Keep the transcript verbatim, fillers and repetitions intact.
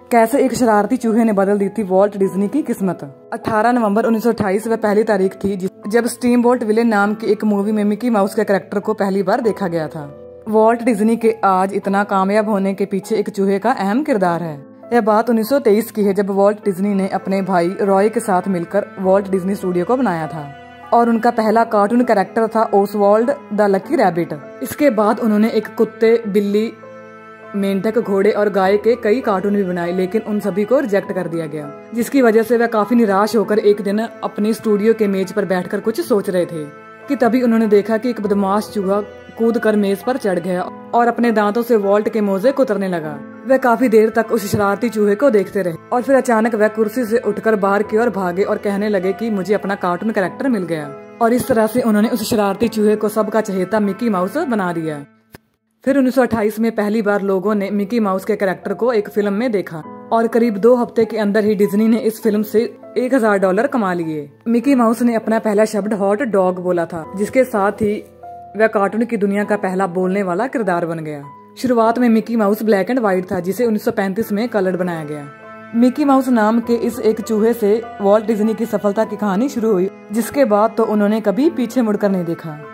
कैसे एक शरारती चूहे ने बदल दी थी वॉल्ट डिज्नी की किस्मत। अठारह नवंबर उन्नीस सौ अट्ठाईस वह पहली तारीख थी जब स्टीम बोट विलेन नाम की एक मूवी में मिकी माउस के कैरेक्टर को पहली बार देखा गया था। वॉल्ट डिज्नी के आज इतना कामयाब होने के पीछे एक चूहे का अहम किरदार है। यह बात उन्नीस सौ तेईस की है जब वॉल्ट डिज्नी ने अपने भाई रॉय के साथ मिलकर वॉल्ट डिज्नी स्टूडियो को बनाया था और उनका पहला कार्टून कैरेक्टर था ओसवाल्ड द लकी रैबिट। इसके बाद उन्होंने एक कुत्ते, बिल्ली, मेंढक, घोड़े और गाय के कई कार्टून भी बनाए, लेकिन उन सभी को रिजेक्ट कर दिया गया, जिसकी वजह से वह काफी निराश होकर एक दिन अपनी स्टूडियो के मेज पर बैठकर कुछ सोच रहे थे कि तभी उन्होंने देखा कि एक बदमाश चूहा कूद कर मेज पर चढ़ गया और अपने दांतों से वॉल्ट के मोजे कुतरने लगा। वह काफी देर तक उस शरारती चूहे को देखते रहे और फिर अचानक वह कुर्सी से उठकर बाहर की ओर भागे और कहने लगे कि मुझे अपना कार्टून कैरेक्टर मिल गया। और इस तरह से उन्होंने उस शरारती चूहे को सबका चहेता मिकी माउस बना दिया। फिर उन्नीस सौ अट्ठाईस में पहली बार लोगों ने मिकी माउस के कैरेक्टर को एक फिल्म में देखा और करीब दो हफ्ते के अंदर ही डिज्नी ने इस फिल्म से एक हजार डॉलर कमा लिए। मिकी माउस ने अपना पहला शब्द हॉट डॉग बोला था, जिसके साथ ही वह कार्टून की दुनिया का पहला बोलने वाला किरदार बन गया। शुरुआत में Mickey Mouse black and white था, जिसे उन्नीस सौ पैंतीस में कलर्ड बनाया गया। मिकी माउस नाम के इस एक चूहे से वॉल्ट डिज्नी की सफलता की कहानी शुरू हुई, जिसके बाद तो उन्होंने कभी पीछे मुड़कर नहीं देखा।